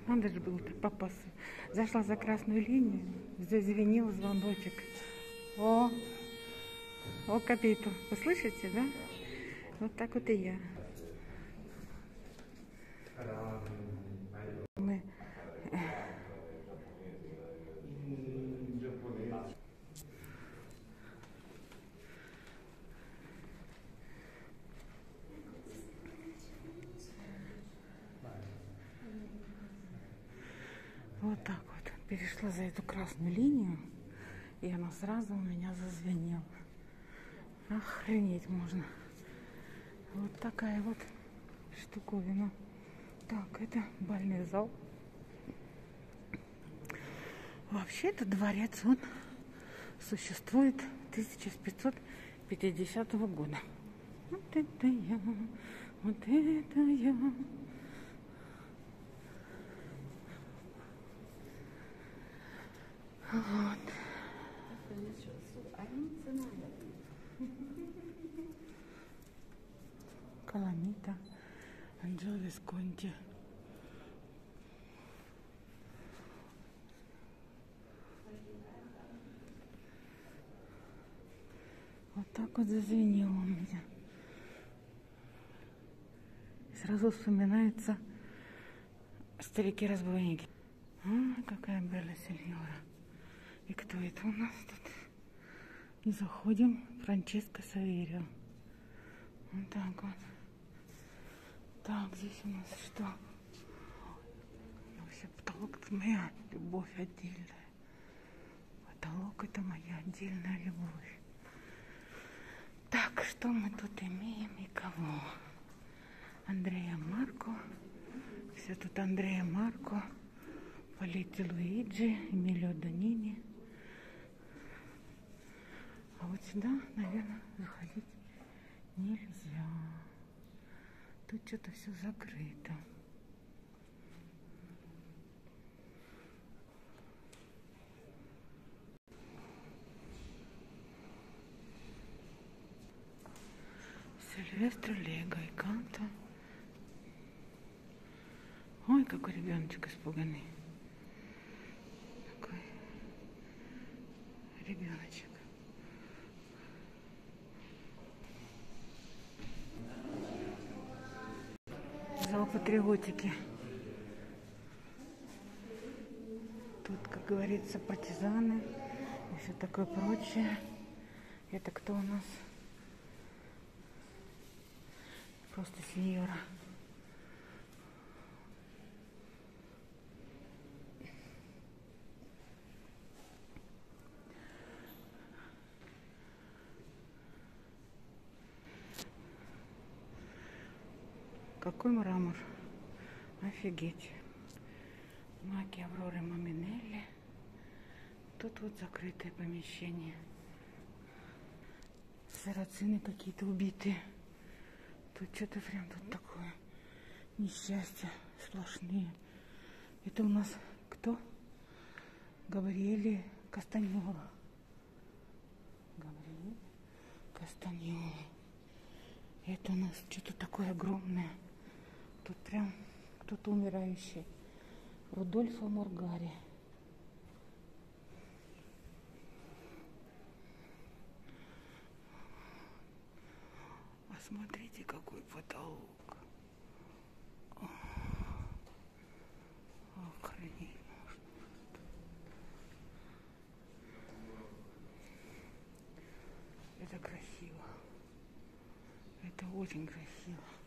Надо же было так попасться. Зашла за красную линию, зазвенел звоночек. О, копейку. Вы слышите, да? Вот так вот и я. Мы... Вот так вот. Перешла за эту красную линию, и она сразу у меня зазвенела. Охренеть можно. Вот такая вот штуковина. Так, это бальный зал. Вообще этот дворец, он существует 1550 года. Вот это я, вот это я. Вот. Каламита, Анджело Висконти. Вот так вот зазвенело у меня. Сразу вспоминаются старики-разбойники. Какая Белла Синьора. И кто это у нас тут? И заходим. Франческо Саверио. Вот так вот. Так, здесь у нас что? Вообще потолок — это моя любовь отдельная. Потолок — это моя отдельная любовь. Так, что мы тут имеем и кого? Андреа Марко. Все тут Андреа Марко. Полетти Луиджи, Эмилио Донини. А вот сюда, наверное, заходить нельзя. Тут что-то все закрыто. Сильвестро Лего и Канто. Ой, какой ребеночек испуганный. Такой ребеночек. Зал патриотики. Тут, как говорится, партизаны и все такое прочее. Это кто у нас? Просто сеньора. Какой мрамор. Офигеть. Маки Авроры Маминелли. Тут вот закрытое помещение. Сарацины какие-то убитые. Тут что-то прям тут такое несчастье сплошные. Это у нас кто? Габриэле Кастаньола. Габриэле Кастаньола. Это у нас что-то такое огромное. Тут прям кто-то умирающий. Рудольфо Моргари. Посмотрите, какой потолок. Охренеть можно. Это красиво. Это очень красиво.